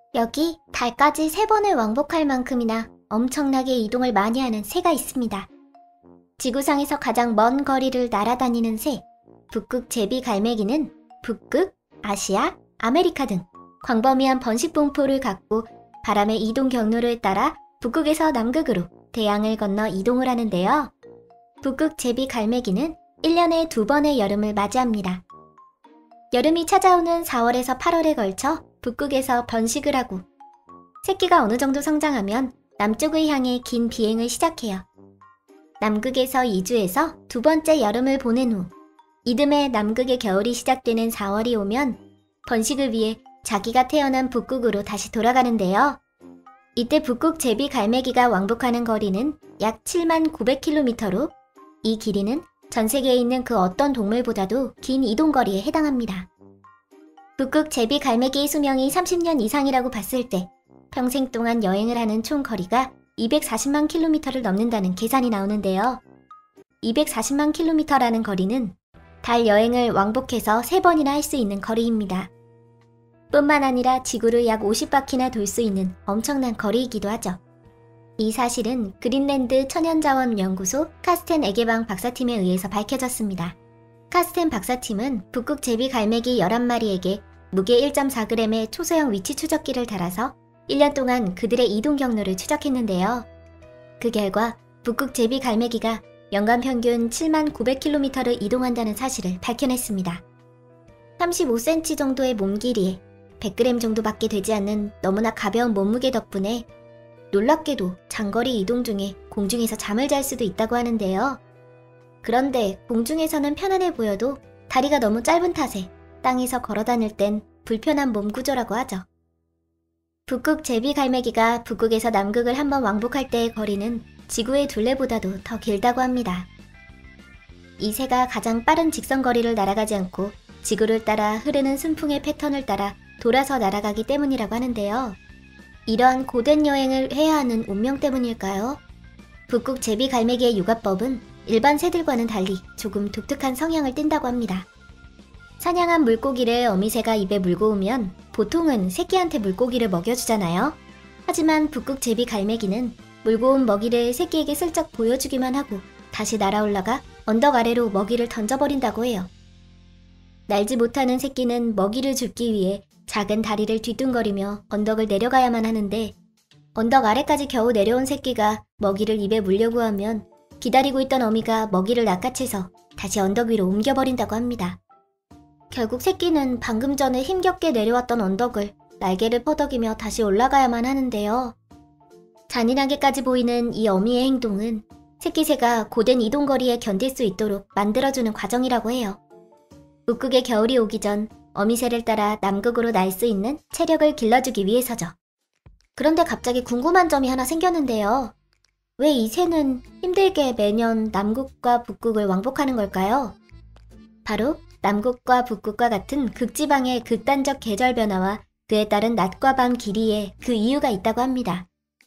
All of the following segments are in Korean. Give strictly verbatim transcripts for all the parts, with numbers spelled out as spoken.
여기 달까지 세 번을 왕복할 만큼이나 엄청나게 이동을 많이 하는 새가 있습니다. 지구상에서 가장 먼 거리를 날아다니는 새, 북극 제비갈매기는 북극, 아시아, 아메리카 등 광범위한 번식 분포를 갖고 바람의 이동 경로를 따라 북극에서 남극으로 대양을 건너 이동을 하는데요. 북극 제비갈매기는 일 년에 두 번의 여름을 맞이합니다. 여름이 찾아오는 사월에서 팔월에 걸쳐 북극에서 번식을 하고 새끼가 어느 정도 성장하면 남쪽을 향해 긴 비행을 시작해요. 남극에서 이주해서 두 번째 여름을 보낸 후 이듬해 남극의 겨울이 시작되는 사월이 오면 번식을 위해 자기가 태어난 북극으로 다시 돌아가는데요. 이때 북극 제비갈매기가 왕복하는 거리는 약 칠만 구백 킬로미터로 이 길이는 전 세계에 있는 그 어떤 동물보다도 긴 이동거리에 해당합니다. 북극 제비갈매기의 수명이 삼십 년 이상이라고 봤을 때 평생 동안 여행을 하는 총 거리가 이백사십만 킬로미터를 넘는다는 계산이 나오는데요. 이백사십만 킬로미터라는 거리는 달 여행을 왕복해서 세 번이나 할 수 있는 거리입니다. 뿐만 아니라 지구를 약 오십 바퀴나 돌 수 있는 엄청난 거리이기도 하죠. 이 사실은 그린랜드 천연자원연구소 카스텐 에게방 박사팀에 의해서 밝혀졌습니다. 카스텐 박사팀은 북극 제비갈매기 열한 마리에게 무게 일 점 사 그램의 초소형 위치 추적기를 달아서 일 년 동안 그들의 이동 경로를 추적했는데요. 그 결과 북극 제비갈매기가 연간 평균 칠만 구백 킬로미터를 이동한다는 사실을 밝혀냈습니다. 삼십오 센티미터 정도의 몸 길이에 백 그램 정도밖에 되지 않는 너무나 가벼운 몸무게 덕분에 놀랍게도 장거리 이동 중에 공중에서 잠을 잘 수도 있다고 하는데요. 그런데 공중에서는 편안해 보여도 다리가 너무 짧은 탓에 땅에서 걸어 다닐 땐 불편한 몸 구조라고 하죠. 북극 제비갈매기가 북극에서 남극을 한번 왕복할 때의 거리는 지구의 둘레보다도 더 길다고 합니다. 이 새가 가장 빠른 직선거리를 날아가지 않고 지구를 따라 흐르는 순풍의 패턴을 따라 돌아서 날아가기 때문이라고 하는데요. 이러한 고된 여행을 해야 하는 운명 때문일까요? 북극 제비갈매기의 육아법은 일반 새들과는 달리 조금 독특한 성향을 띈다고 합니다. 사냥한 물고기를 어미새가 입에 물고 오면 보통은 새끼한테 물고기를 먹여주잖아요. 하지만 북극 제비갈매기는 물고 온 먹이를 새끼에게 슬쩍 보여주기만 하고 다시 날아올라가 언덕 아래로 먹이를 던져버린다고 해요. 날지 못하는 새끼는 먹이를 줍기 위해 작은 다리를 뒤뚱거리며 언덕을 내려가야만 하는데 언덕 아래까지 겨우 내려온 새끼가 먹이를 입에 물려고 하면 기다리고 있던 어미가 먹이를 낚아채서 다시 언덕 위로 옮겨버린다고 합니다. 결국 새끼는 방금 전에 힘겹게 내려왔던 언덕을 날개를 퍼덕이며 다시 올라가야만 하는데요. 잔인하게까지 보이는 이 어미의 행동은 새끼새가 고된 이동거리에 견딜 수 있도록 만들어주는 과정이라고 해요. 북극의 겨울이 오기 전 어미새를 따라 남극으로 날 수 있는 체력을 길러주기 위해서죠. 그런데 갑자기 궁금한 점이 하나 생겼는데요. 왜 이 새는 힘들게 매년 남극과 북극을 왕복하는 걸까요? 바로 남극과 북극과 같은 극지방의 극단적 계절 변화와 그에 따른 낮과 밤 길이에 그 이유가 있다고 합니다.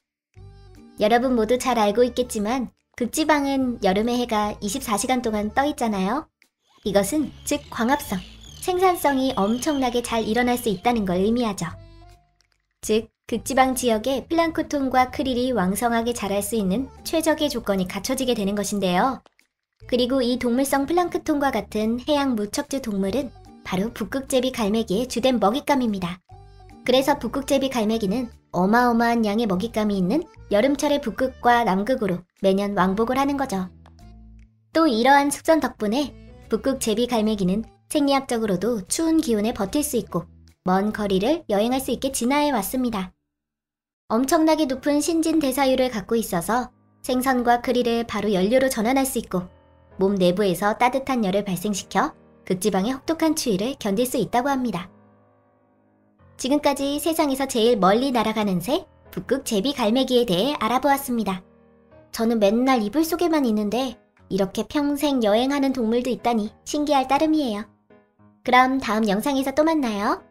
여러분 모두 잘 알고 있겠지만 극지방은 여름의 해가 이십사 시간 동안 떠 있잖아요. 이것은 즉 광합성, 생산성이 엄청나게 잘 일어날 수 있다는 걸 의미하죠. 즉 극지방 지역에 플랑크톤과 크릴이 왕성하게 자랄 수 있는 최적의 조건이 갖춰지게 되는 것인데요. 그리고 이 동물성 플랑크톤과 같은 해양 무척지 동물은 바로 북극제비갈매기의 주된 먹잇감입니다. 그래서 북극제비갈매기는 어마어마한 양의 먹잇감이 있는 여름철의 북극과 남극으로 매년 왕복을 하는 거죠. 또 이러한 숙성 덕분에 북극제비갈매기는 생리학적으로도 추운 기온에 버틸 수 있고 먼 거리를 여행할 수 있게 진화해 왔습니다. 엄청나게 높은 신진대사율을 갖고 있어서 생선과 크릴을 바로 연료로 전환할 수 있고 몸 내부에서 따뜻한 열을 발생시켜 극지방의 혹독한 추위를 견딜 수 있다고 합니다. 지금까지 세상에서 제일 멀리 날아가는 새, 북극 제비갈매기에 대해 알아보았습니다. 저는 맨날 이불 속에만 있는데 이렇게 평생 여행하는 동물도 있다니 신기할 따름이에요. 그럼 다음 영상에서 또 만나요.